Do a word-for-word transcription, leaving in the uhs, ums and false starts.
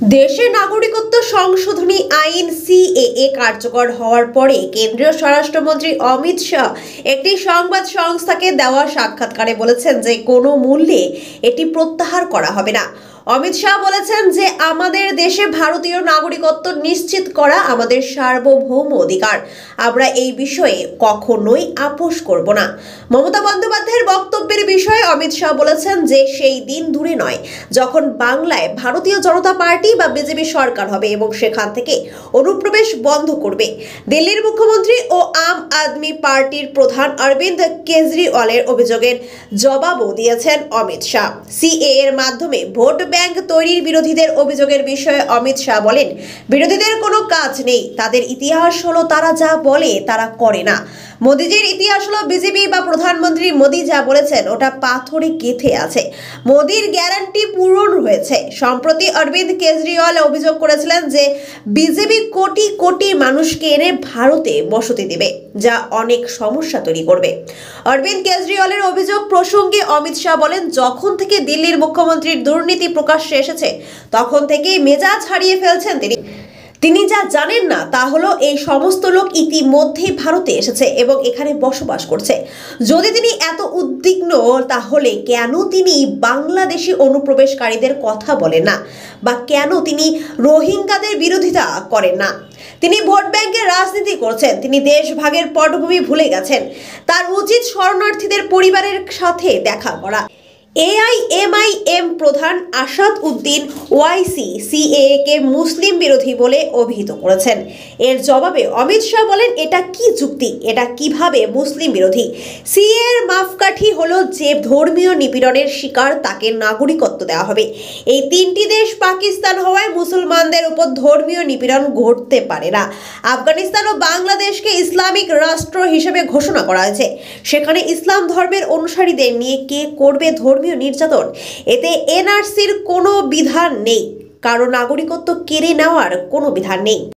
দেশে নাগরিকত্ব সংশোধনী আইন সিএএ কার্যকর হওয়ার পরে কেন্দ্রীয় স্বরাষ্ট্রমন্ত্রী অমিত শাহ একটি সংবাদ সংস্থাকে দেওয়া সাক্ষাৎকারে বলেছেন যে কোনো মূল্যে এটি প্রত্যাহার করা হবে না। অমিত শাহ বলেছেন যে আমাদের দেশে ভারতীয় নাগরিকত্ব নিশ্চিত করা আমাদের সার্বভৌম অধিকার, আমরা এই বিষয়ে কখনোই আপোষ করব না। মমতা বন্দ্যোপাধ্যায়ের বক্তব্যের বিষয়ে অমিত শাহ বলেছেন যে সেই দিন দূরে নয় যখন বাংলায় ভারতীয় জনতা পার্টি বা বিজেপি সরকার হবে এবং সেখান থেকে অনুপ্রবেশ বন্ধ করবে। দিল্লির মুখ্যমন্ত্রী ও আম আদমি পার্টির প্রধান অরবিন্দ কেজরিওয়ালের অভিযোগের জবাবও দিয়েছেন অমিত শাহ। সিএএ এর মাধ্যমে ভোট ব্যাংক তৈরির বিরোধীদের অভিযোগের বিষয়ে অমিত শাহ বলেন, বিরোধীদের কোনো কাজ নেই, তাদের ইতিহাস হলো তারা যা বলে তারা করে না। মোদিজির ইতিহাস হলো বিজেপি বা প্রধানমন্ত্রী মোদি যা বলেছেন ওটা পাথরে গেঁথে আছে, মোদির গ্যারান্টি পূরণ হয়েছে। সম্প্রতি অরবিন্দ কেজরিওয়াল অভিযোগ করেছিলেন যে বিজেপি কোটি কোটি মানুষকে এনে ভারতে বসতি দেবে, যা অনেক সমস্যা তৈরি করবে। অরবিন্দ কেজরিওয়ালের অভিযোগ প্রসঙ্গে অমিত শাহ বলেন, যখন থেকে দিল্লির মুখ্যমন্ত্রীর দুর্নীতি প্রকাশ্যে এসেছে তখন থেকেই মেজাজ হারিয়ে ফেলছেন তিনি। তিনি যা জানেন না তা হলো এই সমস্ত লোক ইতিমধ্যেই ভারতে এসেছে এবং এখানে বসবাস করছে। যদি তিনি এত উদ্বিগ্ন তাহলে কেন তিনি বাংলাদেশি অনুপ্রবেশকারীদের কথা বলেন না বা কেন তিনি রোহিঙ্গাদের বিরোধিতা করেন না? তিনি ভোট ব্যাংকের রাজনীতি করছেন, তিনি দেশ ভাগের পটভূমি ভুলে গেছেন। তার উচিত শরণার্থীদের পরিবারের সাথে দেখা করা। এআইএমআইএম প্রধান আসাদ উদ্দিন ওয়াইসি সিএএ কে মুসলিম বিরোধী বলে অভিহিত করেছেন। এর জবাবে অমিত শাহ বলেন, এটা কি যুক্তি, এটা কিভাবে মুসলিম বিরোধী? সিএএ এর মাপকাঠি হলো যে ধর্মীয় নিপীড়নের শিকার তাকে নাগরিকত্ব দেওয়া হবে। এই তিনটি দেশ পাকিস্তান হওয়ায় মুসলমানদের উপর ধর্মীয় নিপীড়ন ঘটতে পারে না। আফগানিস্তান ও বাংলাদেশকে ইসলামিক রাষ্ট্র হিসেবে ঘোষণা করা হয়েছে, সেখানে ইসলাম ধর্মের অনুসারীদের নিয়ে কে করবে ধর্মীয় নির্যাতন? এতে এনআরসির কোনো বিধান নেই, কারো নাগরিকত্ব কেড়ে নেওয়ার কোনো বিধান নেই।